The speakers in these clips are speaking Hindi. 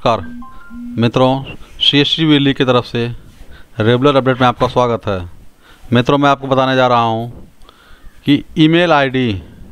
नमस्कार मित्रों, CST दिल्ली की तरफ से रेगुलर अपडेट में आपका स्वागत है। मित्रों, मैं आपको बताने जा रहा हूं कि ईमेल आईडी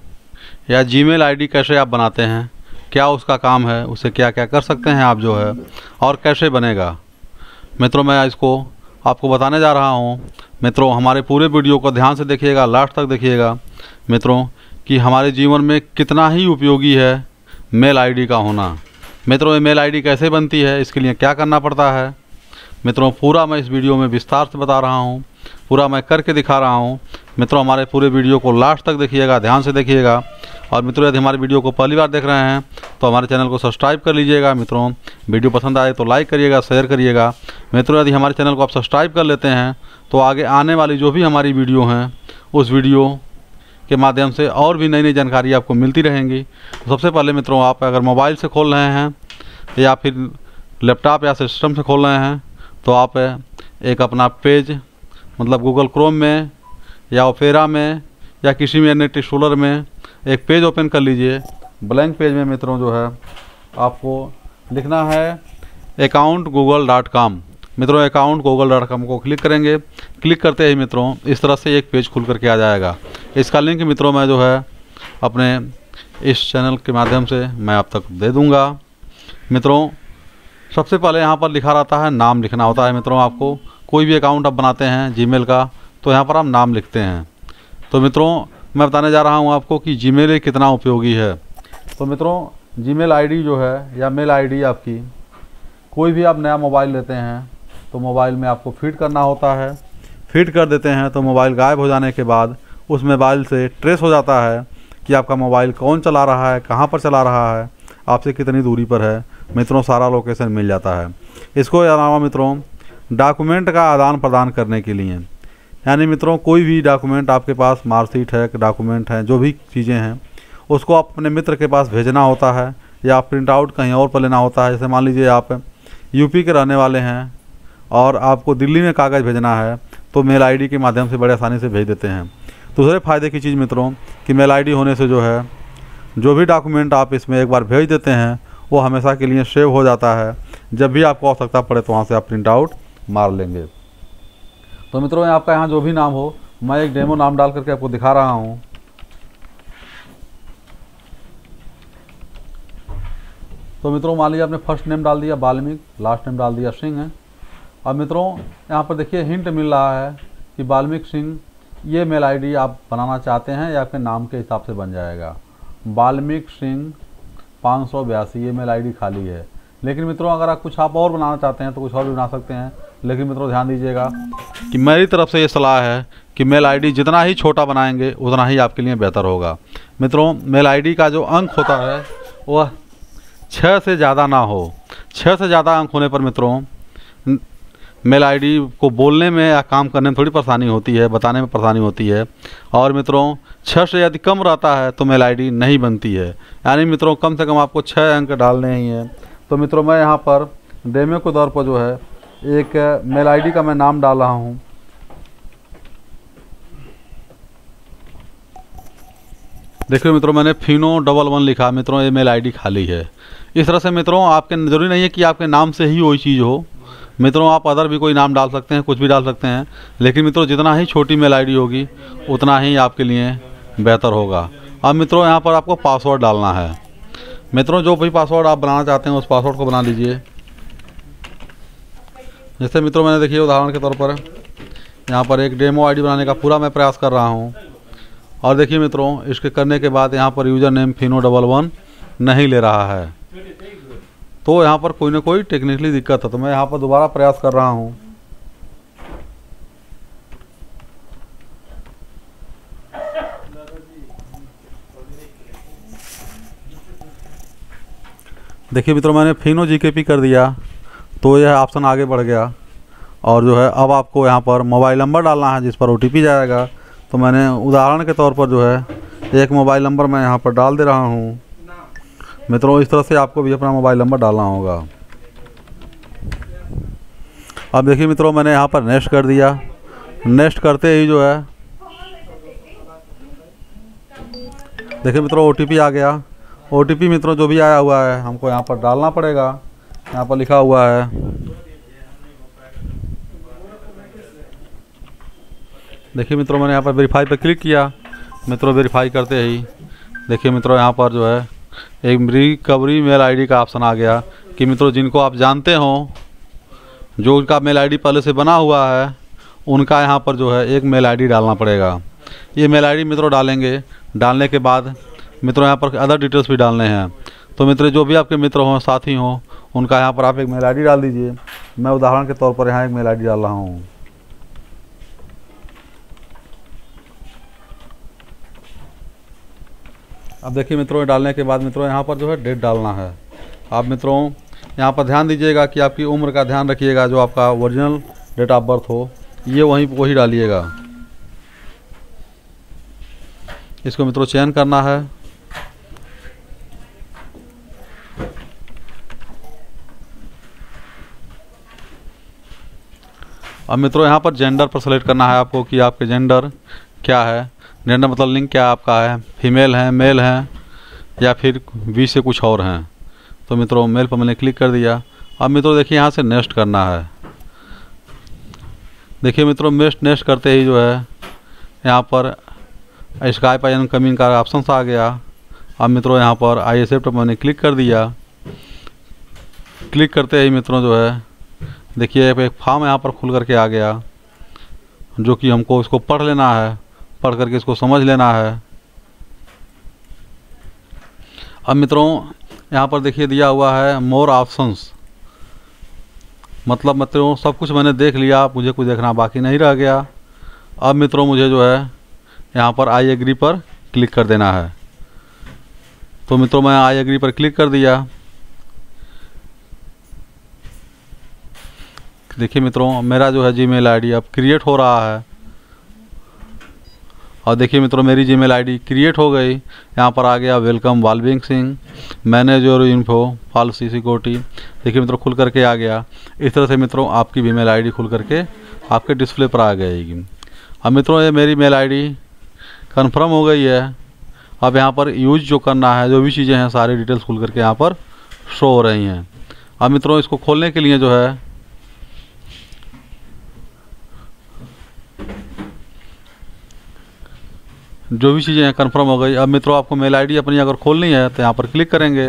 या जीमेल आईडी कैसे आप बनाते हैं, क्या उसका काम है, उसे क्या क्या कर सकते हैं आप जो है, और कैसे बनेगा। मित्रों, मैं इसको आपको बताने जा रहा हूं। मित्रों, हमारे पूरे वीडियो को ध्यान से देखिएगा, लास्ट तक देखिएगा मित्रों, कि हमारे जीवन में कितना ही उपयोगी है मेल आईडी का होना। मित्रों, ये मेल आईडी कैसे बनती है, इसके लिए क्या करना पड़ता है, मित्रों पूरा मैं इस वीडियो में विस्तार से बता रहा हूँ, पूरा मैं करके दिखा रहा हूँ। मित्रों, हमारे पूरे वीडियो को लास्ट तक देखिएगा, ध्यान से देखिएगा। और मित्रों, यदि हमारे वीडियो को पहली बार देख रहे हैं तो हमारे चैनल को सब्सक्राइब कर लीजिएगा। मित्रों, वीडियो पसंद आए तो लाइक करिएगा, शेयर करिएगा। मित्रों, यदि हमारे चैनल को आप सब्सक्राइब कर लेते हैं तो आगे आने वाली जो भी हमारी वीडियो हैं उस वीडियो के माध्यम से और भी नई नई जानकारी आपको मिलती रहेंगी। तो सबसे पहले मित्रों, आप अगर मोबाइल से खोल रहे हैं या फिर लैपटॉप या सिस्टम से खोल रहे हैं तो आप एक अपना पेज, मतलब गूगल क्रोम में या ओपेरा में या किसी भी नेट एक्सप्लोरर में एक पेज ओपन कर लीजिए। ब्लैंक पेज में मित्रों जो है आपको लिखना है accountgoogle.com। मित्रों, accountgoogle.com को क्लिक करेंगे। क्लिक करते ही मित्रों इस तरह से एक पेज खुल करके आ जाएगा। इसका लिंक मित्रों मैं जो है अपने इस चैनल के माध्यम से मैं आप तक दे दूंगा। मित्रों, सबसे पहले यहाँ पर लिखा रहता है, नाम लिखना होता है। मित्रों, आपको कोई भी अकाउंट आप बनाते हैं जीमेल का तो यहाँ पर आप नाम लिखते हैं। तो मित्रों, मैं बताने जा रहा हूँ आपको कि जीमेल कितना उपयोगी है। तो मित्रों, जीमेल आईडी जो है या मेल आईडी आपकी, कोई भी आप नया मोबाइल लेते हैं तो मोबाइल में आपको फीड करना होता है। फीड कर देते हैं तो मोबाइल गायब हो जाने के बाद उस मोबाइल से ट्रेस हो जाता है कि आपका मोबाइल कौन चला रहा है, कहाँ पर चला रहा है, आपसे कितनी दूरी पर है। मित्रों, सारा लोकेशन मिल जाता है। इसको अलावा मित्रों डॉक्यूमेंट का आदान प्रदान करने के लिए, यानी मित्रों कोई भी डॉक्यूमेंट आपके पास, मार्कशीट है, डॉक्यूमेंट हैं, जो भी चीज़ें हैं, उसको आप अपने मित्र के पास भेजना होता है या प्रिंट आउट कहीं और पर लेना होता है। जैसे मान लीजिए आप यूपी के रहने वाले हैं और आपको दिल्ली में कागज़ भेजना है तो मेल आईडी के माध्यम से बड़े आसानी से भेज देते हैं। दूसरे फ़ायदे की चीज़ मित्रों कि मेल आईडी होने से जो है जो भी डॉक्यूमेंट आप इसमें एक बार भेज देते हैं वो हमेशा के लिए सेव हो जाता है। जब भी आपको आवश्यकता पड़े तो वहाँ से आप प्रिंट आउट मार लेंगे। तो मित्रों, आपका यहाँ जो भी नाम हो, मैं एक डेमो नाम डाल करके आपको दिखा रहा हूँ। तो मित्रों, मान लीजिए आपने फर्स्ट नेम डाल दिया वाल्मीकि, लास्ट नेम डाल दिया सिंह है। अब मित्रों यहाँ पर देखिए हिंट मिल रहा है कि वाल्मीकि सिंह ये मेल आईडी आप बनाना चाहते हैं या आपके नाम के हिसाब से बन जाएगा। वाल्मीकि सिंह 582 ये मेल आईडी खाली है। लेकिन मित्रों, अगर आप कुछ और बनाना चाहते हैं तो कुछ और भी बना सकते हैं। लेकिन मित्रों ध्यान दीजिएगा कि मेरी तरफ से ये सलाह है कि मेल आईडी जितना ही छोटा बनाएंगे उतना ही आपके लिए बेहतर होगा। मित्रों, मेल आईडी का जो अंक होता है वह 6 से ज़्यादा ना हो। 6 से ज़्यादा अंक होने पर मित्रों मेल आईडी को बोलने में या काम करने में थोड़ी परेशानी होती है, बताने में परेशानी होती है। और मित्रों 6 से यदि कम रहता है तो मेल आईडी नहीं बनती है। यानी मित्रों कम से कम आपको 6 अंक डालने ही हैं। तो मित्रों, मैं यहाँ पर डेमो के तौर पर जो है एक मेल आईडी का मैं नाम डाल रहा हूँ। देखिए मित्रों, मैंने Fino11 लिखा। मित्रों, ये मेल आईडी खाली है। इस तरह से मित्रों आपके ज़रूरी नहीं है कि आपके नाम से ही वही चीज़ हो। मित्रों, आप अदर भी कोई नाम डाल सकते हैं, कुछ भी डाल सकते हैं। लेकिन मित्रों जितना ही छोटी मेल आईडी होगी उतना ही आपके लिए बेहतर होगा। अब मित्रों यहाँ पर आपको पासवर्ड डालना है। मित्रों, जो भी पासवर्ड आप बनाना चाहते हैं उस पासवर्ड को बना लीजिए। जैसे मित्रों मैंने देखिए उदाहरण के तौर पर यहाँ पर एक डेमो आईडी बनाने का पूरा मैं प्रयास कर रहा हूँ। और देखिए मित्रों, इसके करने के बाद यहाँ पर यूज़र नेम Fino11 नहीं ले रहा है, तो यहाँ पर कोई ना कोई टेक्निकली दिक्कत है। तो मैं यहाँ पर दोबारा प्रयास कर रहा हूँ। देखिए मित्रों, मैंने FinoGKP कर दिया तो यह ऑप्शन आगे बढ़ गया। और जो है अब आपको यहाँ पर मोबाइल नंबर डालना है जिस पर OTP जाएगा। तो मैंने उदाहरण के तौर पर जो है एक मोबाइल नंबर मैं यहाँ पर डाल दे रहा हूँ। मित्रों, इस तरह से आपको भी अपना मोबाइल नंबर डालना होगा। अब देखिए मित्रों, मैंने यहाँ पर नेक्स्ट कर दिया। नेक्स्ट करते ही जो है देखिए मित्रों OTP आ गया। OTP मित्रों जो भी आया हुआ है हमको यहाँ पर डालना पड़ेगा। यहाँ पर लिखा हुआ है, देखिए मित्रों मैंने यहाँ पर वेरीफाई पर क्लिक किया। मित्रों वेरीफाई करते ही देखिए मित्रों यहाँ पर जो है एक रिकवरी मेल आईडी का ऑप्शन आ गया कि मित्रों जिनको आप जानते हो, जो उनका मेल आईडी पहले से बना हुआ है, उनका यहाँ पर जो है एक मेल आईडी डालना पड़ेगा। ये मेल आईडी मित्रों डालेंगे, डालने के बाद मित्रों यहाँ पर अदर डिटेल्स भी डालने हैं। तो मित्रों जो भी आपके मित्र हों, साथी हों, उनका यहाँ पर आप एक मेल आईडी डाल दीजिए। मैं उदाहरण के तौर पर यहाँ एक मेल आईडी डाल रहा हूँ। अब देखिए मित्रों डालने के बाद मित्रों यहाँ पर जो है डेट डालना है। आप मित्रों यहाँ पर ध्यान दीजिएगा कि आपकी उम्र का ध्यान रखिएगा, जो आपका ओरिजिनल डेट ऑफ बर्थ हो ये वही डालिएगा। इसको मित्रों चयन करना है। अब मित्रों यहाँ पर जेंडर पर सेलेक्ट करना है आपको कि आपके जेंडर क्या है। जेंडर मतलब लिंग क्या आपका है, फीमेल है, मेल है या फिर बी से कुछ और हैं। तो मित्रों मेल पर मैंने क्लिक कर दिया। अब मित्रों देखिए यहाँ से नेक्स्ट करना है। देखिए मित्रों नेक्स्ट करते ही जो है यहाँ पर स्काइप इनकमिंग का ऑप्शन आ गया। अब मित्रों यहाँ पर आई एक्सेप्ट पर मैंने क्लिक कर दिया। क्लिक करते ही मित्रों जो है देखिए एक फॉर्म यहाँ पर खुल करके आ गया, जो कि हमको इसको पढ़ लेना है, पढ़ करके इसको समझ लेना है। अब मित्रों यहाँ पर देखिए दिया हुआ है मोर ऑप्शंस, मतलब मित्रों सब कुछ मैंने देख लिया, मुझे कुछ देखना बाकी नहीं रह गया। अब मित्रों मुझे जो है यहाँ पर आई एग्री पर क्लिक कर देना है। तो मित्रों मैं आई एग्री पर क्लिक कर दिया। देखिए मित्रों मेरा जो है जीमेल आईडी अब क्रिएट हो रहा है। और देखिए मित्रों मेरी जीमेल आईडी क्रिएट हो गई। यहाँ पर आ गया वेलकम वालबिंग Singh, manage your info policy security. देखिए मित्रों खुल करके आ गया। इस तरह से मित्रों आपकी भी मेल आईडी खुल करके आपके डिस्प्ले पर आ जाएगी। अब मित्रों ये मेरी मेल आईडी कन्फर्म हो गई है। अब यहाँ पर यूज जो करना है, जो भी चीज़ें हैं सारी डिटेल्स खुल करके यहाँ पर शो हो रही हैं। अब मित्रों इसको खोलने के लिए जो है जो भी चीज़ें हैं कन्फर्म हो गई। अब मित्रों आपको मेल आईडी अपनी अगर खोलनी है तो यहाँ पर क्लिक करेंगे।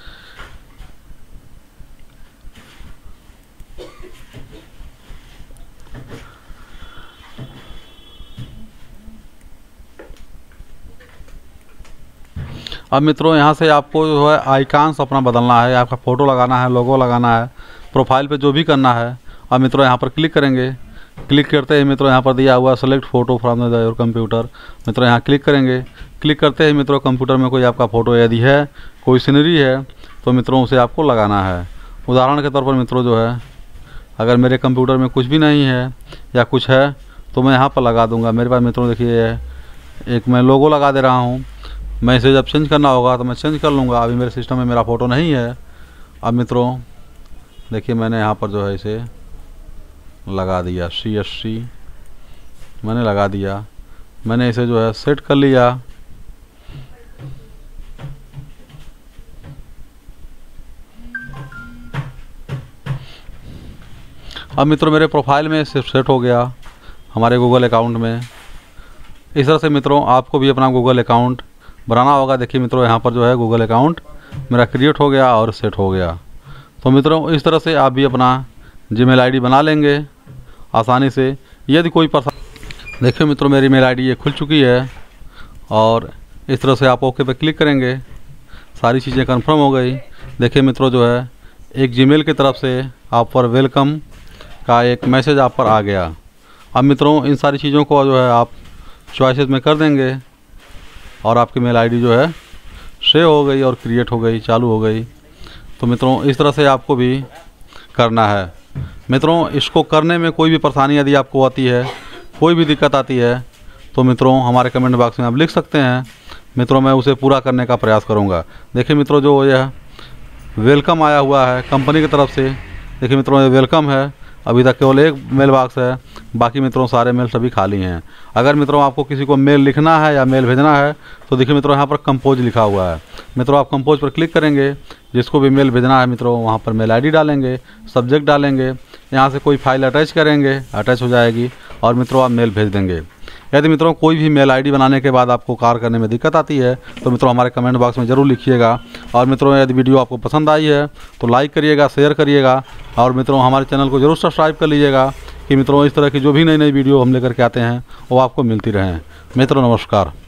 अब मित्रों यहाँ से आपको जो है आइकॉन्स अपना बदलना है, आपका फ़ोटो लगाना है, लोगो लगाना है, प्रोफाइल पे जो भी करना है। अब मित्रों यहाँ पर क्लिक करेंगे। क्लिक करते ही मित्रों यहाँ पर दिया हुआ select photo from your computer. मित्रों यहाँ क्लिक करेंगे। क्लिक करते ही मित्रों कंप्यूटर में कोई आपका फ़ोटो यदि है, कोई सीनरी है, तो मित्रों उसे आपको लगाना है। उदाहरण के तौर पर मित्रों जो है अगर मेरे कंप्यूटर में कुछ भी नहीं है या कुछ है तो मैं यहाँ पर लगा दूँगा। मेरे पास मित्रों देखिए एक मैं लोगो लगा दे रहा हूँ। मैं इसे जब चेंज करना होगा तो मैं चेंज कर लूँगा। अभी मेरे सिस्टम में मेरा फ़ोटो नहीं है। अब मित्रों देखिए मैंने यहाँ पर जो है इसे लगा दिया, CSC मैंने लगा दिया। मैंने इसे जो है सेट कर लिया। अब मित्रों मेरे प्रोफाइल में सेट हो गया हमारे गूगल अकाउंट में। इस तरह से मित्रों आपको भी अपना गूगल अकाउंट बनाना होगा। देखिए मित्रों यहाँ पर जो है गूगल अकाउंट मेरा क्रिएट हो गया और सेट हो गया। तो मित्रों इस तरह से आप भी अपना जीमेल आईडी बना लेंगे आसानी से। यदि कोई परेशानी, देखिए मित्रों मेरी मेल आईडी ये खुल चुकी है और इस तरह से आप ओके पे क्लिक करेंगे। सारी चीज़ें कंफर्म हो गई। देखिए मित्रों जो है एक जीमेल की तरफ से आप पर वेलकम का एक मैसेज आप पर आ गया। अब मित्रों इन सारी चीज़ों को जो है आप चॉइसेस में कर देंगे और आपकी मेल आईडी जो है सेव हो गई और क्रिएट हो गई, चालू हो गई। तो मित्रों इस तरह से आपको भी करना है। मित्रों इसको करने में कोई भी परेशानी यदि आपको आती है, कोई भी दिक्कत आती है, तो मित्रों हमारे कमेंट बॉक्स में आप लिख सकते हैं। मित्रों मैं उसे पूरा करने का प्रयास करूंगा। देखिए मित्रों जो यह वेलकम आया हुआ है कंपनी की तरफ से, देखिए मित्रों ये वेलकम है। अभी तक केवल एक मेल बॉक्स है, बाकी मित्रों सारे मेल सभी खाली हैं। अगर मित्रों आपको किसी को मेल लिखना है या मेल भेजना है तो देखिए मित्रों यहाँ पर कंपोज लिखा हुआ है। मित्रों आप कंपोज पर क्लिक करेंगे, जिसको भी मेल भेजना है मित्रों वहाँ पर मेल आईडी डालेंगे, सब्जेक्ट डालेंगे, यहाँ से कोई फाइल अटैच करेंगे, अटैच हो जाएगी और मित्रों आप मेल भेज देंगे। यदि मित्रों कोई भी मेल आईडी बनाने के बाद आपको कार्य करने में दिक्कत आती है तो मित्रों हमारे कमेंट बॉक्स में ज़रूर लिखिएगा। और मित्रों यदि वीडियो आपको पसंद आई है तो लाइक करिएगा, शेयर करिएगा और मित्रों हमारे चैनल को ज़रूर सब्सक्राइब कर लीजिएगा कि मित्रों इस तरह की जो भी नई नई वीडियो हम लेकर के आते हैं वो आपको मिलती रहें। मित्रों नमस्कार।